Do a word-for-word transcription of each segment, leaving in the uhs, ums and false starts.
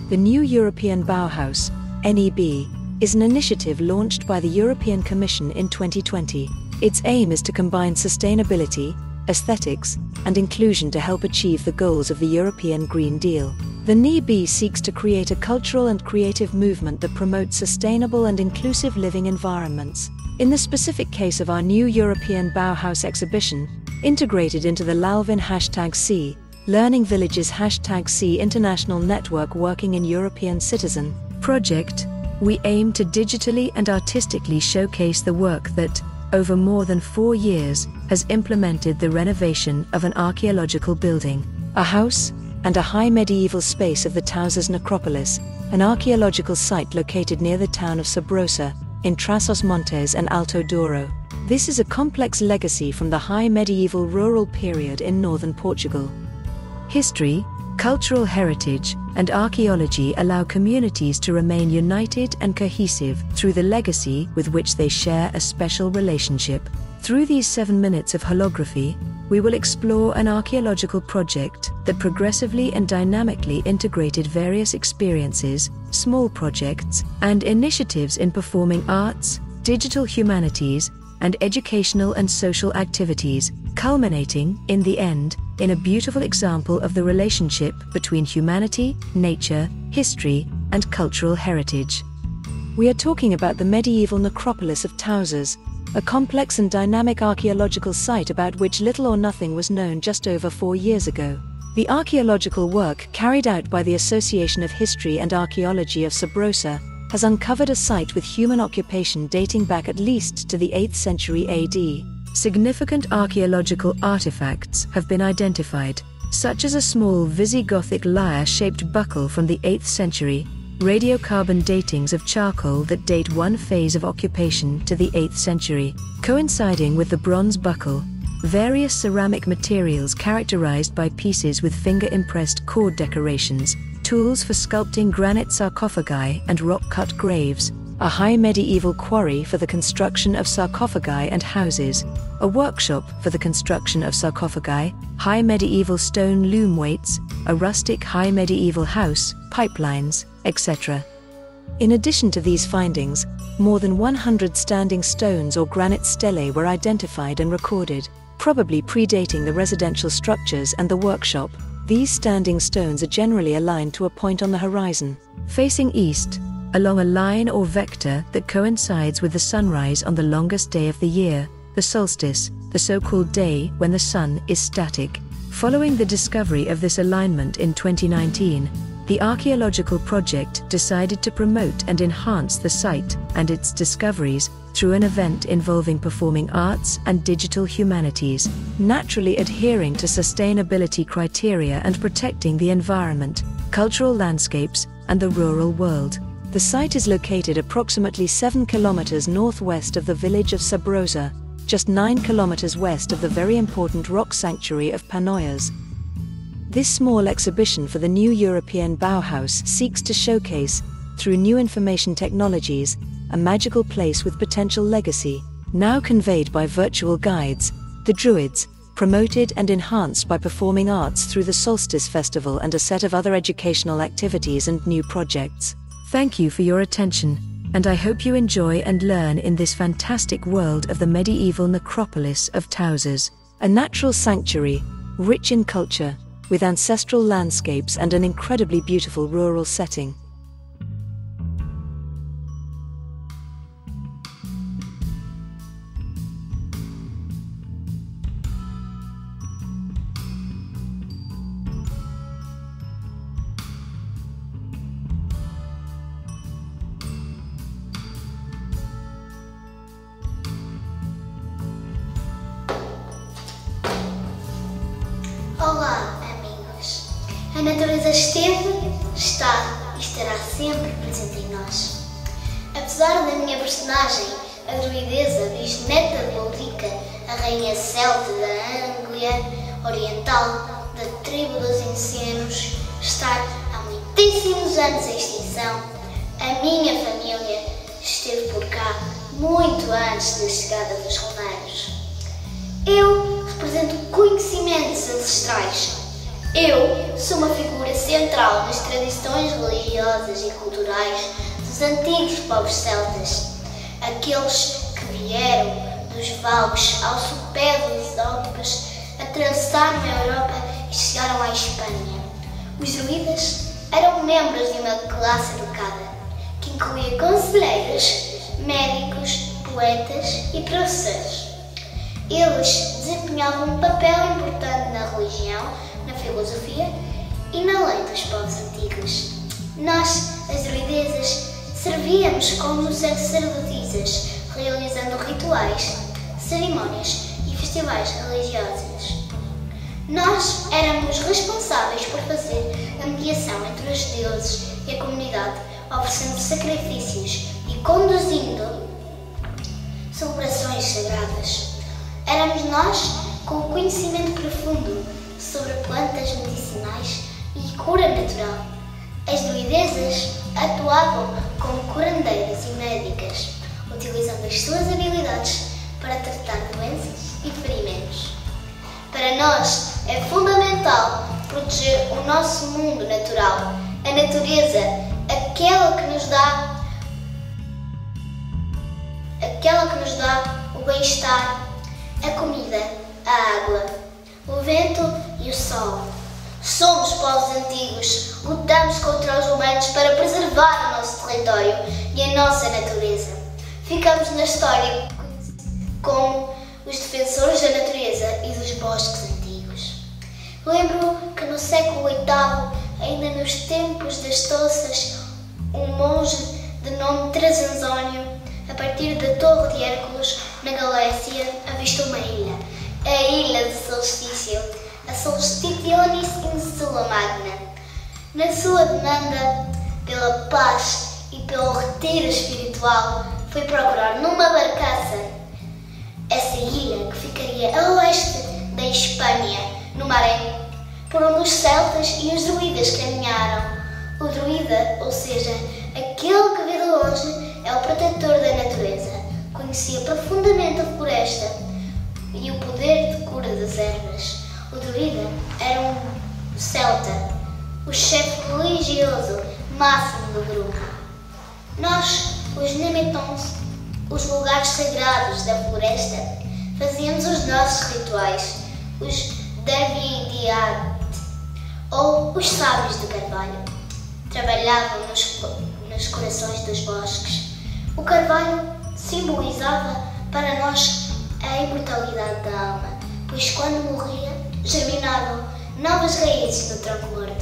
The New European Bauhaus, N E B, is an initiative launched by the European Commission in twenty twenty. Its aim is to combine sustainability, aesthetics, and inclusion to help achieve the goals of the European Green Deal. The N E B seeks to create a cultural and creative movement that promotes sustainable and inclusive living environments. In the specific case of our New European Bauhaus exhibition, integrated into the Lalvin hashtag C, Learning Villages hashtag C International Network working in European Citizen project, we aim to digitally and artistically showcase the work that, over more than four years, has implemented the renovation of an archaeological building, a house, and a high medieval space of the Tausas Necropolis, an archaeological site located near the town of Sabrosa, in Trás-os-Montes and Alto Douro. This is a complex legacy from the high medieval rural period in northern Portugal. History, cultural heritage, and archaeology allow communities to remain united and cohesive through the legacy with which they share a special relationship. Through these seven minutes of holography, we will explore an archaeological project that progressively and dynamically integrated various experiences, small projects, and initiatives in performing arts, digital humanities, and educational and social activities, culminating, in the end, in a beautiful example of the relationship between humanity, nature, history, and cultural heritage. We are talking about the medieval necropolis of Tausas, a complex and dynamic archaeological site about which little or nothing was known just over four years ago. The archaeological work carried out by the Association of History and Archaeology of Sabrosa has uncovered a site with human occupation dating back at least to the eighth century A D. Significant archaeological artifacts have been identified, such as a small Visigothic lyre-shaped buckle from the eighth century, radiocarbon datings of charcoal that date one phase of occupation to the eighth century, coinciding with the bronze buckle, various ceramic materials characterized by pieces with finger-impressed cord decorations, tools for sculpting granite sarcophagi and rock-cut graves, a high medieval quarry for the construction of sarcophagi and houses, a workshop for the construction of sarcophagi, high medieval stone loom weights, a rustic high medieval house, pipelines, et cetera. In addition to these findings, more than one hundred standing stones or granite stelae were identified and recorded, probably predating the residential structures and the workshop. These standing stones are generally aligned to a point on the horizon, facing east, along a line or vector that coincides with the sunrise on the longest day of the year, the solstice, the so-called day when the sun is static. Following the discovery of this alignment in twenty nineteen, the archaeological project decided to promote and enhance the site and its discoveries through an event involving performing arts and digital humanities, naturally adhering to sustainability criteria and protecting the environment, cultural landscapes, and the rural world. The site is located approximately seven kilometers northwest of the village of Sabrosa, just nine kilometers west of the very important rock sanctuary of Panoias. This small exhibition for the New European Bauhaus seeks to showcase, through new information technologies, a magical place with potential legacy, now conveyed by virtual guides, the Druids, promoted and enhanced by performing arts through the Solstice Festival and a set of other educational activities and new projects. Thank you for your attention, and I hope you enjoy and learn in this fantastic world of the medieval necropolis of Tausas, a natural sanctuary, rich in culture, with ancestral landscapes and an incredibly beautiful rural setting. Olá, amigos. A natureza esteve, está e estará sempre presente em nós. Apesar da minha personagem, a druideza bisneta de Ulrica, a rainha celta da Anglia Oriental, da tribo dos Encenos, estar há muitíssimos anos em extinção, a minha família esteve por cá muito antes da chegada dos romanos. Eu represento conhecimentos ancestrais. Eu sou uma figura central nas tradições religiosas e culturais dos antigos povos celtas, aqueles que vieram dos vales ao sopé dos Alpes, atravessaram a Europa e chegaram à Espanha. Os druidas eram membros de uma classe educada, que incluía conselheiros, médicos, poetas e professores. Eles desempenhavam um papel importante na religião, na filosofia e na lei dos povos antigos. Nós, as druidezas, servíamos como sacerdotisas, realizando rituais, cerimónias e festivais religiosos. Nós éramos responsáveis por fazer a mediação entre os deuses e a comunidade, oferecendo sacrifícios e conduzindo celebrações sagradas. Éramos nós com o conhecimento profundo sobre plantas medicinais e cura natural. As druidezas atuavam como curandeiras e médicas, utilizando as suas habilidades para tratar doenças e ferimentos. Para nós é fundamental proteger o nosso mundo natural, a natureza, aquela que nos dá, aquela que nos dá o bem-estar, a comida, a água, o vento e o sol. Somos povos antigos, lutamos contra os humanos para preservar o nosso território e a nossa natureza. Ficamos na história como os defensores da natureza e dos bosques antigos. Lembro que no século oitavo, ainda nos tempos das Toças, um monge de nome Transanzónio, a partir da Torre de Hércules, na Galécia, avistou uma ilha, a Ilha de Solstício, a Solstitionis Insula Magna. Na sua demanda pela paz e pelo retiro espiritual, foi procurar numa barcaça essa ilha que ficaria a oeste da Espanha, no Marém, por onde os celtas e os druidas caminharam. O druida, ou seja, aquele que vê de longe, é o protetor da natureza. Conhecia profundamente a floresta e o poder de cura das ervas. O druida era um celta, o chefe religioso máximo do grupo. Nós, os Nemetons, os lugares sagrados da floresta, fazíamos os nossos rituais, os Davidiat, ou os sábios de carvalho. Trabalhavam nos, nos corações dos bosques. O carvalho simbolizava para nós a imortalidade da alma, pois quando morria, germinavam novas raízes no tronco morto.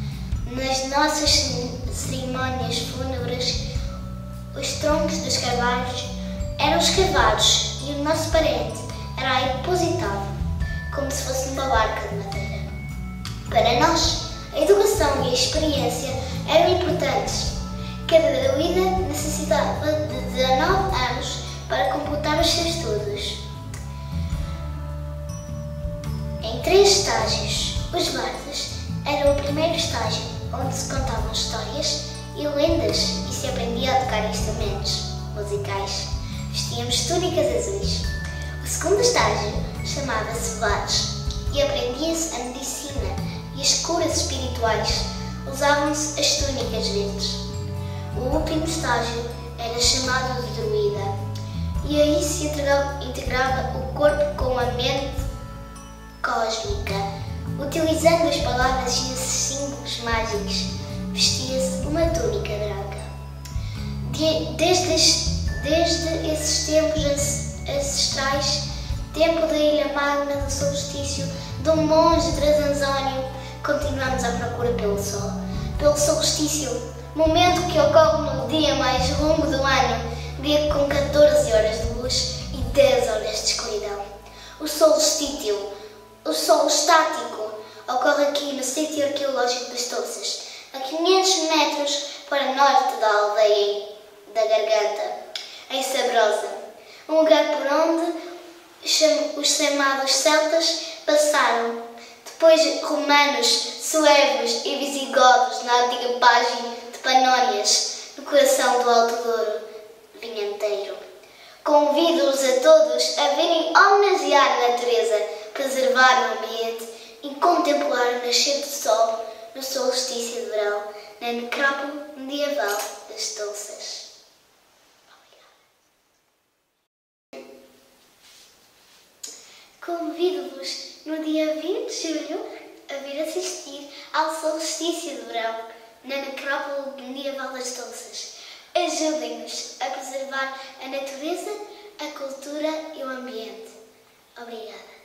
Nas nossas cerimónias fúnebres, os troncos dos carvalhos eram escavados e o nosso parente era aí depositado, como se fosse numa barca de madeira. Para nós, a educação e a experiência eram importantes. Cada druida necessitava de dezanove anos para completar os seus estudos. Em três estágios, os bardos eram o primeiro estágio, onde se contavam histórias e lendas e se aprendia a tocar instrumentos musicais. Vestíamos túnicas azuis. O segundo estágio chamava-se Vades e aprendia-se a medicina e as curas espirituais. Usavam-se as túnicas verdes. O último estágio era chamado de druida e aí se integrava, integrava o corpo com a mente cósmica. Utilizando as palavras e esses símbolos mágicos, vestia-se uma túnica branca. De, desde, desde esses tempos ancestrais, tempo da Ilha Magna do Solstício, do monge Transanzónio, continuamos à procura pelo sol, pelo solstício, momento que ocorre no dia mais longo do ano, dia com catorze horas de luz e dez horas de escuridão. O solstício, o sol estático, ocorre aqui no sítio arqueológico das Toças, a quinhentos metros para norte da aldeia da Garganta, em Sabrosa, um lugar por onde os chamados celtas passaram. Depois romanos, suevos e visigodos na antiga página de Panónias, no coração do Alto Douro vinhanteiro. Convido-os a todos a virem homenagear a natureza, preservar o ambiente e contemplar o nascer do sol no solstício de verão na necrópole medieval das Touças. Convido-vos no dia vinte de julho a vir assistir ao solstício de verão na necrópole medieval das Touças. Ajudem-nos a preservar a natureza, a cultura e o ambiente. Obrigada.